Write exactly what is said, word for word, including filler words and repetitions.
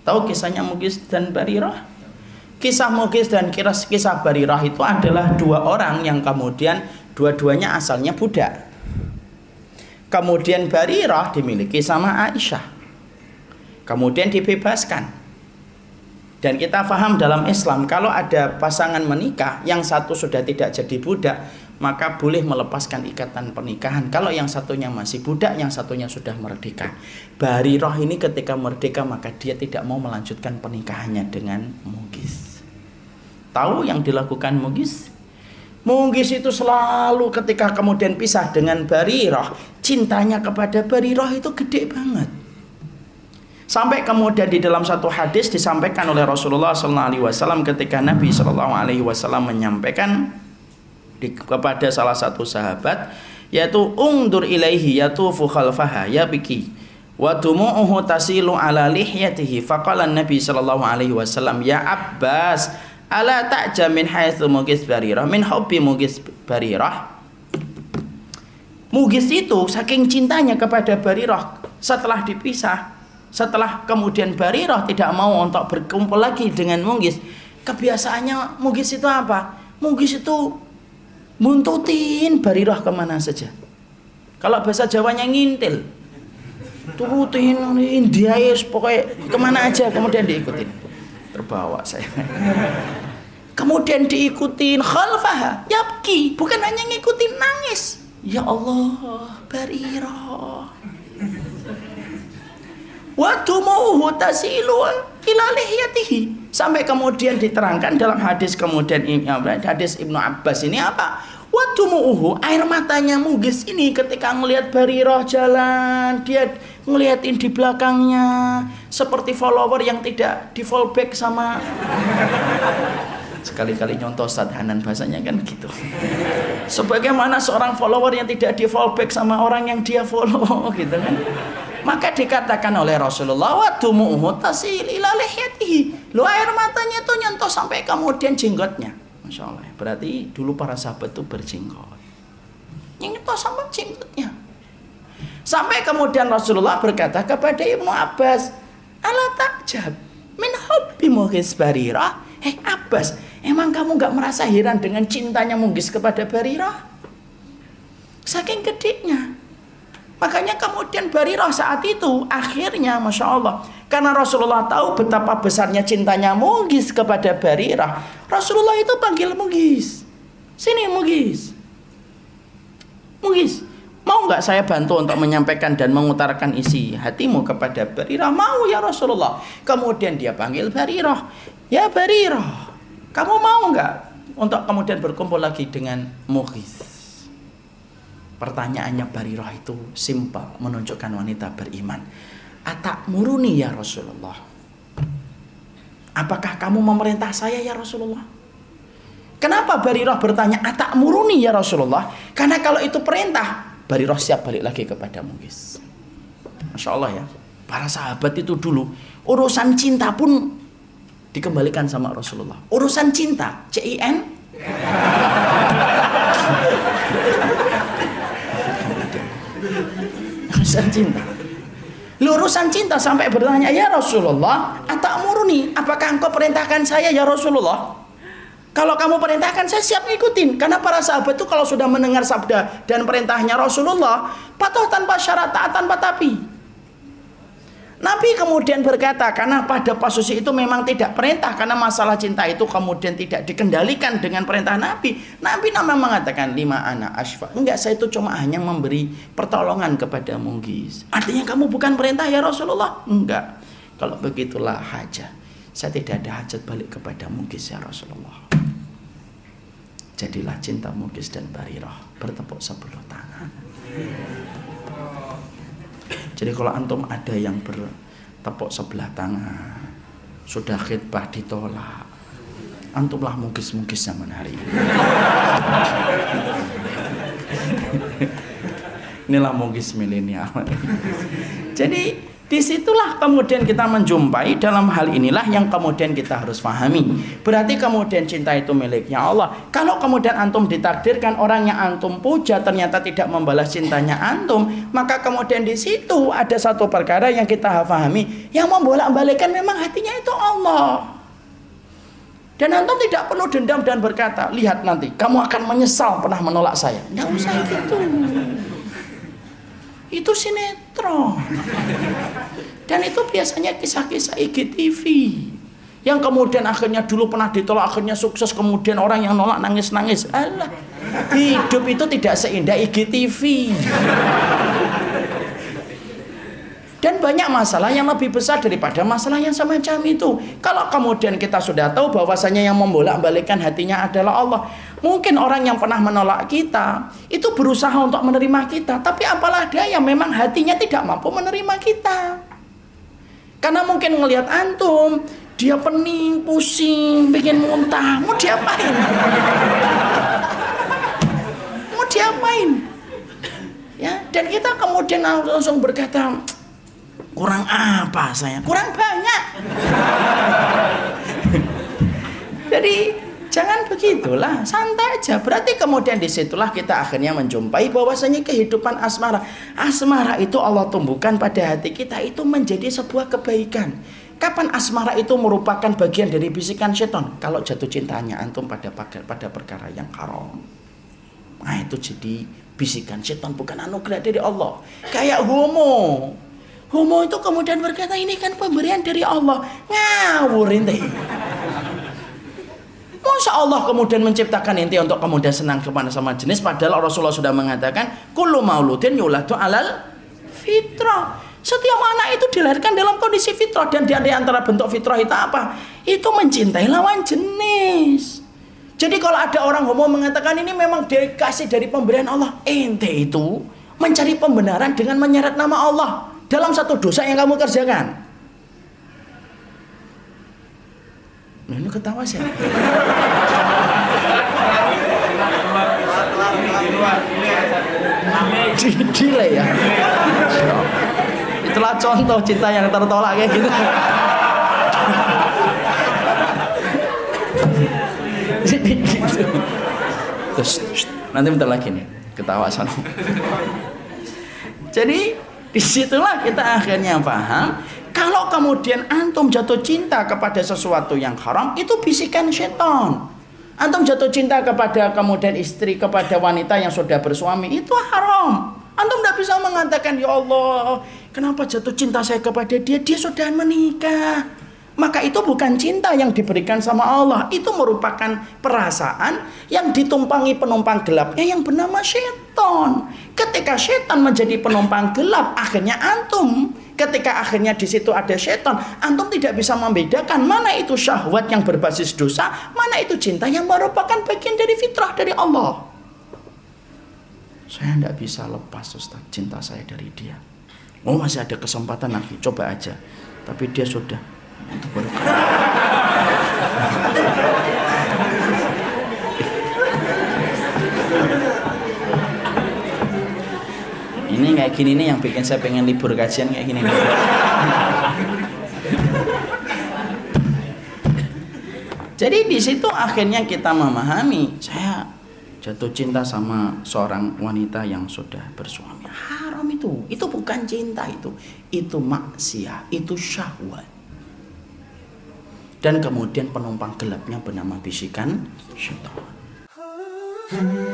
Tahu kisahnya Mughis dan Barirah? Kisah Mughis dan kisah Barirah itu adalah dua orang yang kemudian dua-duanya asalnya budak. Kemudian Barirah dimiliki sama Aisyah. Kemudian dibebaskan. Dan kita paham dalam Islam, kalau ada pasangan menikah, yang satu sudah tidak jadi budak, maka boleh melepaskan ikatan pernikahan. Kalau yang satunya masih budak, yang satunya sudah merdeka. Barirah ini ketika merdeka, maka dia tidak mau melanjutkan pernikahannya dengan Mughis. Tahu yang dilakukan Mughis? Mughis itu selalu ketika kemudian pisah dengan Barirah, cintanya kepada Barirah itu gede banget. Sampai kemudian di dalam satu hadis disampaikan oleh Rasulullah shallallahu alaihi wasallam ketika Nabi shallallahu alaihi wasallam menyampaikan di, kepada salah satu sahabat, yaitu ungdur ilaihi yatufu khalfaha ya biki wa dumu'uhu tasilu ala lihyatihi. Faqala Nabi sallallahu alaihi wasallam, ya Abbas, ala ta'ja min haitsu Mughis Barirah min hubbi Mughis Barirah. Mughis itu saking cintanya kepada Barirah, setelah dipisah, setelah kemudian Barirah tidak mau untuk berkumpul lagi dengan Mughis, kebiasaannya Mughis itu apa? Mughis itu muntutin Barirah kemana saja. Kalau bahasa Jawanya ngintil, turutin India, pokoknya kemana aja kemudian diikutin. Terbawa saya. Kemudian diikutin khalfaha yabki, bukan hanya ngikutin, nangis. Ya Allah, Barirah. Wa dumuhu tasilu ila lihyatihi. Sampai kemudian diterangkan dalam hadis kemudian hadis Ibnu Abbas ini apa? Wa dumuhu, air matanya Mughis ini ketika melihat Barirah jalan, dia ngeliatin di belakangnya seperti follower yang tidak di follow back sama sekali-kali nyontoh Ustaz Hanan bahasanya kan gitu. Sebagaimana seorang follower yang tidak di follow back sama orang yang dia follow gitu kan. Maka dikatakan oleh Rasulullah, wa dumu'uhu tasil ila lihyatihi. Lu air matanya itu nyentuh sampai kemudian jenggotnya. Masya Allah. Berarti dulu para sahabat itu berjenggot. Nyentuh sampai jenggotnya. Sampai kemudian Rasulullah berkata kepada Ibnu Abbas, ala ta'jab min hubbi Mughis Barirah. Hei Abbas, emang kamu gak merasa heran dengan cintanya Mughis kepada Barirah? Saking gedenya. Makanya kemudian Barirah saat itu akhirnya Masya Allah, karena Rasulullah tahu betapa besarnya cintanya Mughis kepada Barirah, Rasulullah itu panggil Mughis, sini Mughis, Mughis, mau nggak saya bantu untuk menyampaikan dan mengutarakan isi hatimu kepada Barirah? Mau ya Rasulullah. Kemudian dia panggil Barirah, ya Barirah, kamu mau nggak untuk kemudian berkumpul lagi dengan Mughis? Pertanyaannya Barirah itu simpel, menunjukkan wanita beriman. Atak muruni ya Rasulullah. Apakah kamu memerintah saya ya Rasulullah? Kenapa Barirah bertanya atak muruni ya Rasulullah? Karena kalau itu perintah, Barirah siap balik lagi kepada Mughis. Masya Allah ya. Para sahabat itu dulu urusan cinta pun dikembalikan sama Rasulullah. Urusan cinta, C I N urusan cinta. Urusan cinta sampai bertanya, ya Rasulullah, atamuruni, apakah engkau perintahkan saya ya Rasulullah? Kalau kamu perintahkan, saya siap ngikutin. Karena para sahabat itu kalau sudah mendengar sabda dan perintahnya Rasulullah, patuh tanpa syarat, taat tanpa tapi. Nabi kemudian berkata, karena pada posisi itu memang tidak perintah, karena masalah cinta itu kemudian tidak dikendalikan dengan perintah Nabi. Nabi memang mengatakan, lima anak asfa. Enggak, saya itu cuma hanya memberi pertolongan kepada Mughis. Artinya kamu bukan perintah ya Rasulullah? Enggak. Kalau begitulah hajat. Saya tidak ada hajat balik kepada Mughis ya Rasulullah. Jadilah cinta Mughis dan Barirah bertepuk sebelah tangan. Jadi kalau antum ada yang bertepuk sebelah tangan, sudah khidbah ditolak, antumlah Mughis-Mughis zaman hari ini. Inilah Mughis milenial. Jadi Disitulah kemudian kita menjumpai dalam hal inilah yang kemudian kita harus pahami. Berarti kemudian cinta itu miliknya Allah. Kalau kemudian antum ditakdirkan orang yang antum puja ternyata tidak membalas cintanya antum, maka kemudian di situ ada satu perkara yang kita pahami, yang membolak-balikkan memang hatinya itu Allah. Dan antum tidak perlu dendam dan berkata, lihat nanti kamu akan menyesal pernah menolak saya. Nggak usah gitu. Itu sinetron. Dan itu biasanya kisah-kisah I G T V yang kemudian akhirnya dulu pernah ditolak, akhirnya sukses, kemudian orang yang nolak nangis-nangis. Alah, hidup itu tidak seindah I G T V. Dan banyak masalah yang lebih besar daripada masalah yang semacam itu. Kalau kemudian kita sudah tahu bahwasanya yang membolak-balikkan hatinya adalah Allah, mungkin orang yang pernah menolak kita itu berusaha untuk menerima kita, tapi apalah dia yang memang hatinya tidak mampu menerima kita. Karena mungkin ngelihat antum, dia pening, pusing, pengen muntah, mau diapain? Mau diapain? Ya, dan kita kemudian langsung berkata, kurang apa saya? Kurang banyak. Jadi jangan begitulah, santai aja. Berarti kemudian disitulah kita akhirnya menjumpai bahwasanya kehidupan asmara, asmara itu Allah tumbuhkan pada hati kita itu menjadi sebuah kebaikan. Kapan asmara itu merupakan bagian dari bisikan setan? Kalau jatuh cintanya antum pada pada perkara yang haram. Nah itu jadi bisikan setan, bukan anugerah dari Allah. Kayak homo. Homo itu kemudian berkata ini kan pemberian dari Allah. Ngawur ente. Masa Allah kemudian menciptakan ente untuk kemudian senang kepada sama jenis, padahal Rasulullah sudah mengatakan kullu mauludin yuladu alal fitrah. Setiap anak itu dilahirkan dalam kondisi fitrah, dan di antara bentuk fitrah itu apa? Itu mencintai lawan jenis. Jadi kalau ada orang homo mengatakan ini memang dikasih dari pemberian Allah, ente itu mencari pembenaran dengan menyeret nama Allah dalam satu dosa yang kamu kerjakan. Nah, ini ketawa sih. Delay ya. Itulah contoh cinta yang tertolak kayak gitu. Jadi gitu. Terus nanti bentar lagi nih ketawa sana. Jadi disitulah kita akhirnya paham, kalau kemudian antum jatuh cinta kepada sesuatu yang haram, itu bisikan setan. Antum jatuh cinta kepada kemudian istri, kepada wanita yang sudah bersuami, itu haram. Antum tidak bisa mengatakan, ya Allah, kenapa jatuh cinta saya kepada dia, dia sudah menikah. Maka itu bukan cinta yang diberikan sama Allah, itu merupakan perasaan yang ditumpangi penumpang gelapnya yang bernama setan. Ketika setan menjadi penumpang gelap, akhirnya antum, ketika akhirnya di situ ada setan, antum tidak bisa membedakan mana itu syahwat yang berbasis dosa, mana itu cinta yang merupakan bagian dari fitrah dari Allah. Saya tidak bisa lepas Ustaz cinta saya dari dia. Oh masih ada kesempatan lagi, coba aja. Tapi dia sudah. Itu baru. Ini kayak gini nih yang bikin saya pengen libur kajian kayak gini nih. Jadi di situ akhirnya kita memahami, saya jatuh cinta sama seorang wanita yang sudah bersuami. Haram itu. Itu bukan cinta itu. Itu maksiat, itu syahwat. Dan kemudian penumpang gelapnya bernama bisikan syaitan.